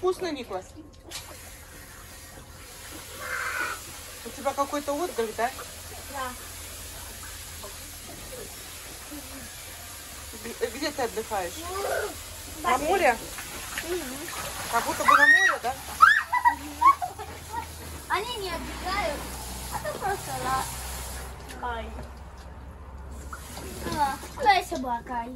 вкусно, Никлас? У тебя какой-то отдых, да? Да. Где ты отдыхаешь? На море? Как будто бы на море, да? Они не отдыхают, это просто рай. Дай собакой.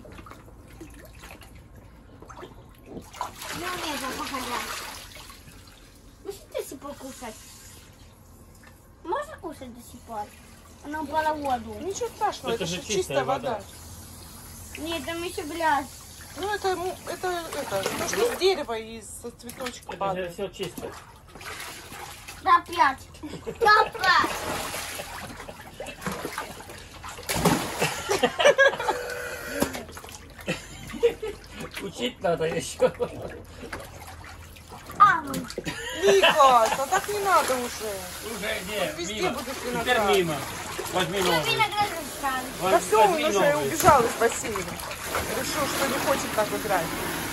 Не умеет похожать. Ну что ты покушать? Можно кушать до сих пор? Она упала в воду. Ничего страшного, это же чистая вода. Нет, там еще грязь. Ну это то, что с дерева и с цветочка падает. Все чисто. Да, 5. Да, 5. Учить надо еще. Никас, а так не надо уже. Уже нет, Везде мимо. будут Теперь виноград. мимо. Возьми новый. Да все, он Возьми уже новый. убежал из бассейна. Решил, что не хочет так играть.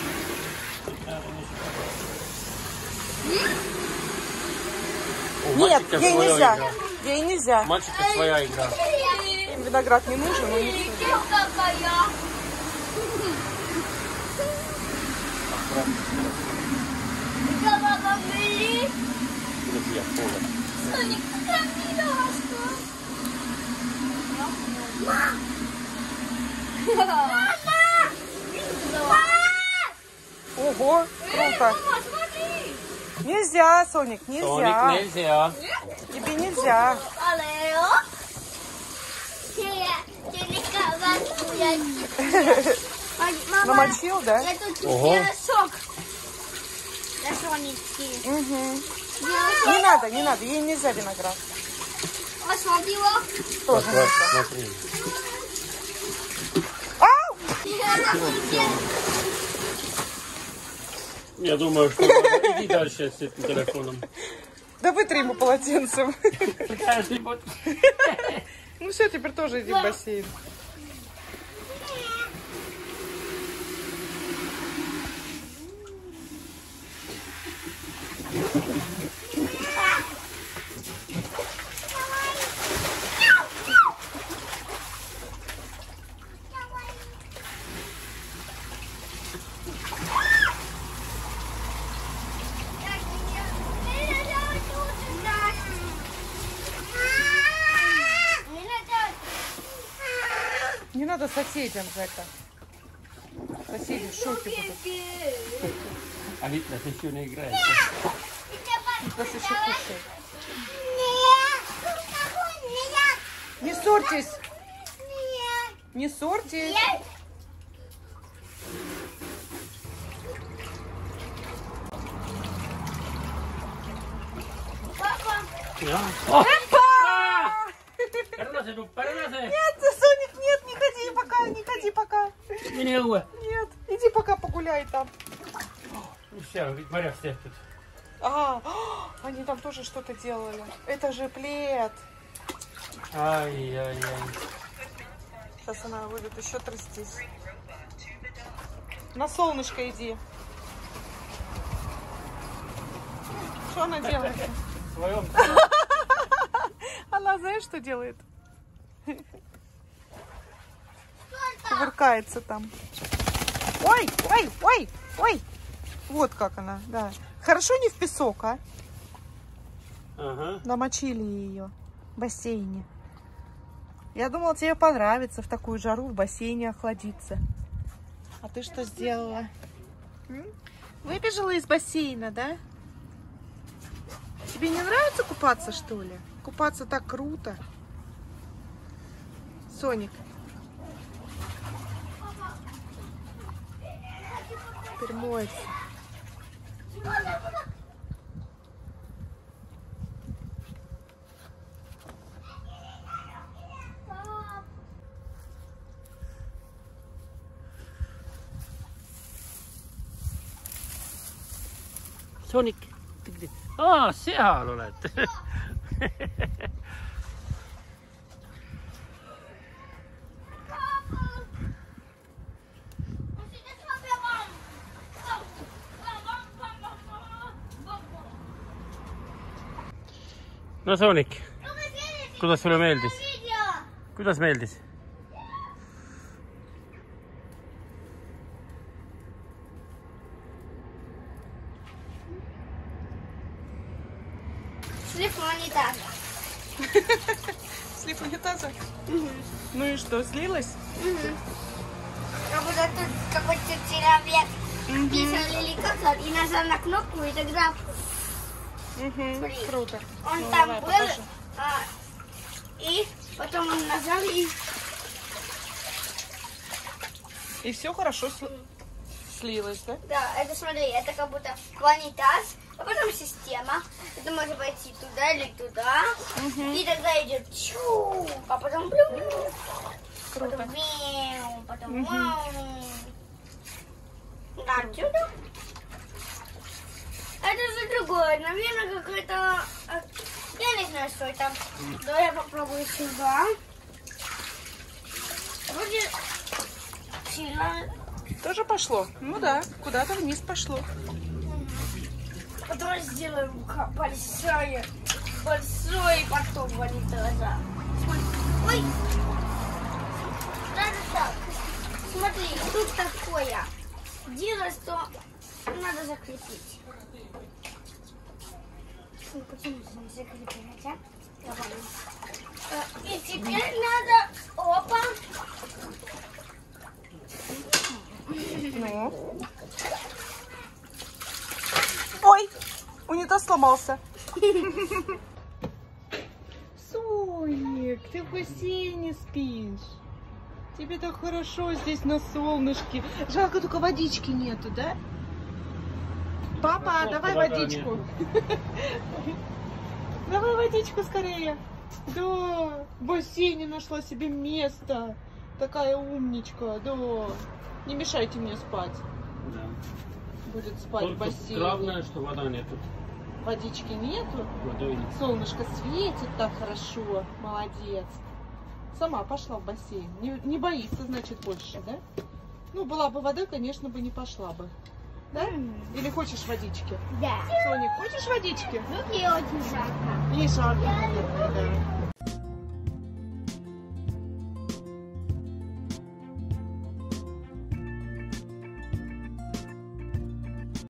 У Нет, мальчика ей своя нельзя. игра. Ей нельзя. Мальчика своя игра. Им виноград не нужен, но не Друзья, повод. Ого, круто. Нельзя, Соник, нельзя. Соник нельзя. Тебе нельзя. Намочил, да? Я тут Ого. пирожок. Для Сонечки. Угу. Не надо, не надо, ей нельзя виноград. Посмотрела. Тоже Вот, нельзя. смотри. Ау! Я думаю, что надо. Иди дальше с этим телефоном. Да вытри ему полотенцем. Какая ты вот. Ну все, теперь тоже иди в бассейн. Не надо соседям это. Соседи в шоке будут. А Никлас еще не играет. Никлас еще кушает. Не ссорьтесь. Не ссорьтесь. Нет, Соник, нет, не ходи пока, не ходи пока. Нет, иди пока погуляй там. Ну все, моря всех тут. Ага, они там тоже что-то делали. Это же плед. Ай-яй-яй. Сейчас она будет еще трястись. На солнышко иди. Что она делает? В своем. Она, знаешь, что делает? Кувыркается там. Ой, ой, ой, ой. Вот как она, да. Хорошо не в песок, а? Ага. Намочили ее в бассейне. Я думала, тебе понравится в такую жару в бассейне охладиться. А ты что сделала? Выбежала из бассейна, да? Тебе не нравится купаться, что ли? Купаться так круто. Соник. Теперь моется. Sonic, seal oled. No Sonic, kuidas sulle meeldis? Kuidas meeldis? Слив унитаза. Слив унитаза? Ну и что, слилась? Как будто тут какой-то человек писал или как-то и нажал на кнопку, и тогда Круто. он Ну, там давай, был, покажи. и потом он нажал и... И все хорошо слилось, да? Да, это смотри, это как будто унитаз, а потом система. Это может пойти туда или туда. И тогда идет чу, а потом блю, Круто. потом мяу, потом мяу. Да, чудо. Это же другое, наверное, какое-то... Я не знаю, что это. Давай я попробую сюда. Вроде сильно... Тоже пошло? Ну да, куда-то вниз пошло. Потом сделаем большой поток унитаза. Ой! Надо так. Смотри, тут такое. Дело, что надо закрепить. Почему не закрепить, а? И теперь надо... Опа! Ну. Ой, унитаз сломался. Соник, ты в бассейне спишь. Тебе так хорошо здесь на солнышке. Жалко, только водички нету, да? Папа, давай водичку. Давай водичку скорее. Да, в бассейне нашла себе место. Такая умничка, да. Не мешайте мне спать. Да. Будет спать Только в бассейне. главное, что вода нету. Водички нету. Водой нет. Солнышко светит так хорошо. Молодец. Сама пошла в бассейн. Не боится, значит, больше, да? Ну, была бы вода, конечно, бы не пошла бы. Да? Или хочешь водички? Да. Соник, хочешь водички? Ну, мне очень жарко. И жарко, наверное, да.